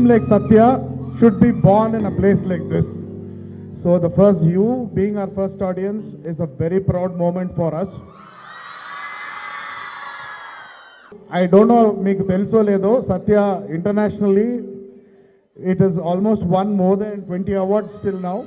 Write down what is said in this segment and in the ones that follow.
like Satya should be born in a place like this. So the first, you being our first audience is a very proud moment for us. I don't know meeku teluso ledo, Satya internationally it is almost won more than 20 awards till now.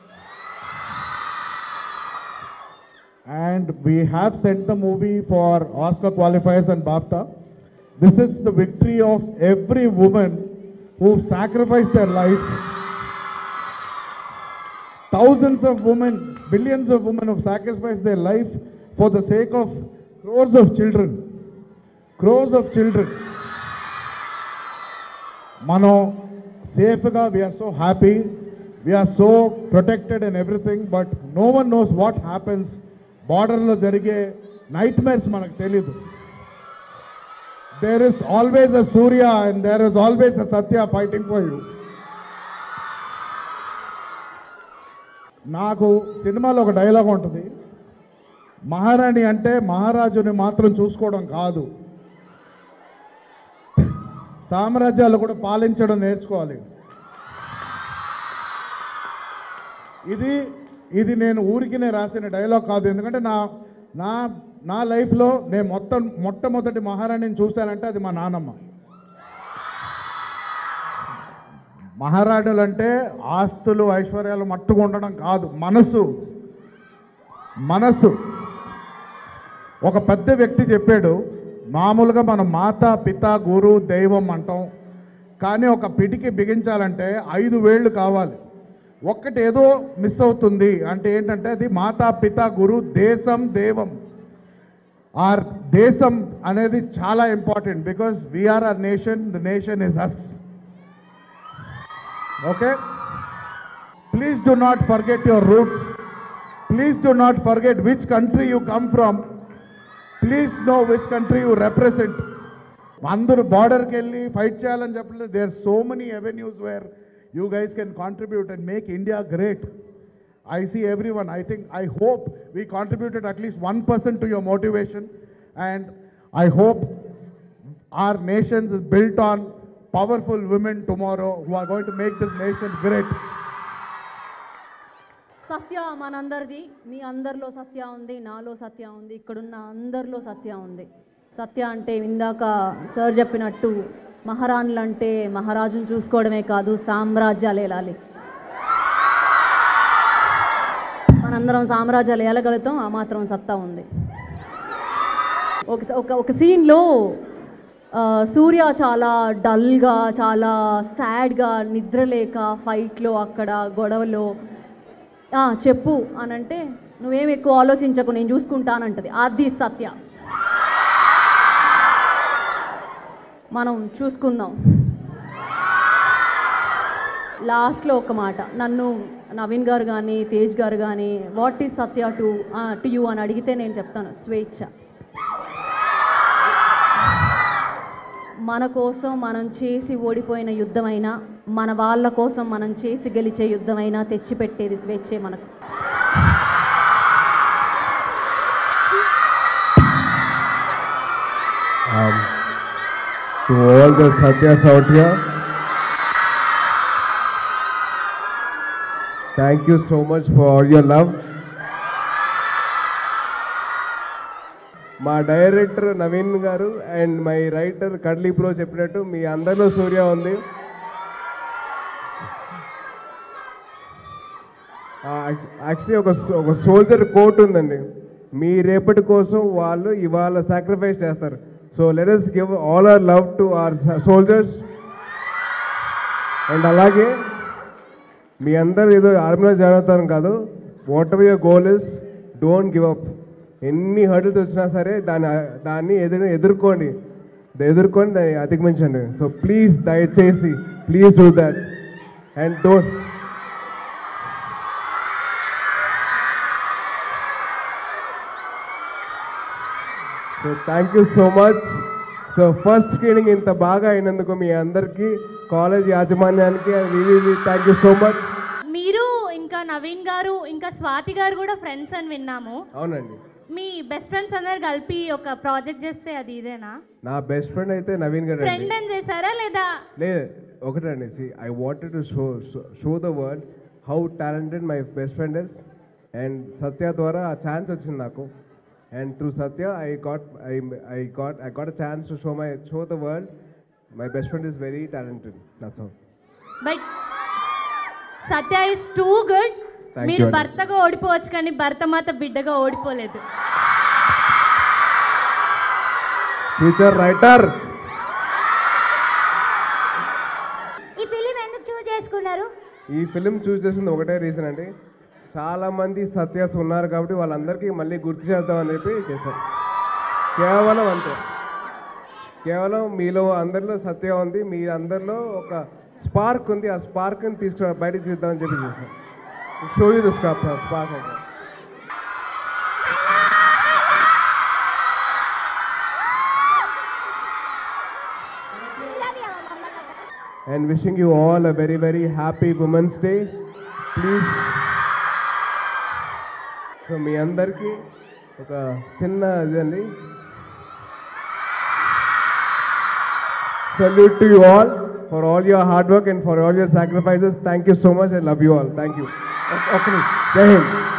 And we have sent the movie for Oscar qualifiers and BAFTA. This is the victory of every woman who sacrificed their life. Thousands of women, billions of women have sacrificed their life for the sake of crores of children. Crores of children. Mano, safe ga, we are so happy. We are so protected and everything, but no one knows what happens. Border lo jarige nightmares manaku teliyadu. There is always a Surya and there is always a Satya fighting for you. నాకు సినిమాలో ఒక dialogue ఉంటుంది, మహారాణి అంటే మహారాజుని మాత్రం చూసుకోవడం కాదు, సామ్రాజ్యాలు కూడా పాలించడం నేర్చుకోవాలి. ఇది నేను ఊరికినే రాసిన డైలాగ్ కాదు, ఎందుకంటే నా లైఫ్లో నేను మొట్టమొదటి మహారాణిని చూశానంటే అది మా నాన్నమ్మ. మహారాణులు అంటే ఆస్తులు ఐశ్వర్యాలు మట్టుకు ఉండడం కాదు, మనసు. ఒక పెద్ద వ్యక్తి చెప్పాడు, మామూలుగా మనం మాత పిత గురు దైవం అంటాం, కానీ ఒక పిడికి బిగించాలంటే 5 వేళ్ళు కావాలి. ఒక్కటి ఏదో మిస్ అవుతుంది అంటే ఏంటంటే అది మాతా పిత గురు దేశం దేవం. ఆర్ దేశం అనేది చాలా important, because we are our nation, the nation is us. Okay, please do not forget your roots. Please do not forget which country you come from. Please know which country you represent. అందరూ బార్డర్కి వెళ్ళి fight చేయాలని చెప్పలేదు. There are so many avenues where you guys can contribute and make India great. I see everyone. I hope we contributed at least 1% to your motivation, and I hope our nation is built on powerful women tomorrow who are going to make this nation great. Satya మనందరిది, మీ అందరిలో సత్య ఉంది, నాలో సత్య ఉంది, ఇక్కడున్న అందరిలో సత్య ఉంది. సత్య అంటే ఇందాక సార్ చెప్పినట్టు మహారాణులు అంటే మహారాజును చూసుకోవడమే కాదు, సామ్రాజ్యాలు ఏలాలి. మనందరం సామ్రాజ్యాలు ఏలగలుగుతాం, ఆ మాత్రం సత్తా ఉంది. ఒక సీన్లో సూర్య చాలా డల్గా, చాలా సాడ్గా, నిద్రలేక ఫైట్లో అక్కడ గొడవలో చెప్పు అనంటే నువ్వేం ఎక్కువ ఆలోచించకు నేను చూసుకుంటానంటది. అది సత్య. మనం చూసుకుందాం. లాస్ట్లో ఒక మాట, నన్ను నవీన్ గారు కానీ తేజ్ గారు కానీ what is Satya to you అని అడిగితే నేను చెప్తాను స్వేచ్ఛ. మన కోసం మనం చేసి ఓడిపోయిన యుద్ధమైనా, మన వాళ్ళ కోసం మనం చేసి గెలిచే యుద్ధమైనా తెచ్చిపెట్టేది స్వేచ్ఛే మనకు. To all the Satyas out here, thank you so much for all your love. మా డైరెక్టర్ నవీన్ గారు అండ్ మై రైటర్ కడ్లీ ప్రో చెప్పినట్టు మీ అందరిలో సూర్య ఉంది. యాక్చువల్లీ ఒక సోల్జర్ కోట్ ఉందండి, మీ రేపటి కోసం వాళ్ళు ఇవాళ సాక్రిఫైస్ చేస్తారు. So let us give all our love to our soldiers. And alage మీ అందరూ ఏదో ఆర్మీలో జాయిన్ అవుతారు కాదు, whatever your goal is, don't give up. ఎన్ని హర్డిల్స్ వచ్చినా సరే దాన్ని ఎదుర్కొని దాన్ని అధిగమించండి. సో ప్లీజ్ దయచేసి please do that and don't. So thank you so much. So first screening ఇంత బాగా అయినందుకు మీ అందరికీ, కాలేజ్ యాజమాన్యానికి థ్యాంక్ యూ సో మచ్. మీరు ఇంకా నవీన్ గారు ఇంకా స్వాతి గారు కూడా ఫ్రెండ్స్ అని విన్నాము. అవునండి. మీ బెస్ట్ ఫ్రెండ్స్ అందరు కలిపి ఒక ప్రాజెక్ట్ చేస్తే అది ఇదేనా? నా బెస్ట్ ఫ్రెండ్ అయితే నవీన్ గారు ఫ్రెండ్ అని చేశారా లేదా? లేదు ఒకటండి, I wanted to show the world how talented my best friend is. And Satya ద్వారా ఆ ఛాన్స్ వచ్చింది నాకు. And through Satya I got a chance to show the world my best friend is very talented. That's all. But Satya is too good. Thank మీరు you. భర్తగా ఓడిపోవచ్చు కానీ భర్త మాత బిడ్డగా ఓడిపోలేదు. Future writer. ఈ ఫిలిం ఎందుకు చూస్ చేసుకున్నారు? ఈ ఫిలిం చూస్ చేసింది ఒకటే రీజన్ అండి, చాలామంది సత్యాస్ ఉన్నారు కాబట్టి వాళ్ళందరికీ మళ్ళీ గుర్తు చేద్దామని చెప్పి చేశాం. కేవలం అంతే, కేవలం మీలో అందరిలో సత్య ఉంది, మీ అందరిలో ఒక స్పార్క్ ఉంది, ఆ స్పార్క్ని తీసుకురా బయటకు తీద్దామని చెప్పి చేశాం. Show you the spark. And wishing you all a very, very happy Women's Day. Please. So మీ అందరికీ ఒక చిన్న ఇదండి, salute to you all for all your hard work and for all your sacrifices. Thank you so much. I love you all. Thank you. Okay. Jai Hind.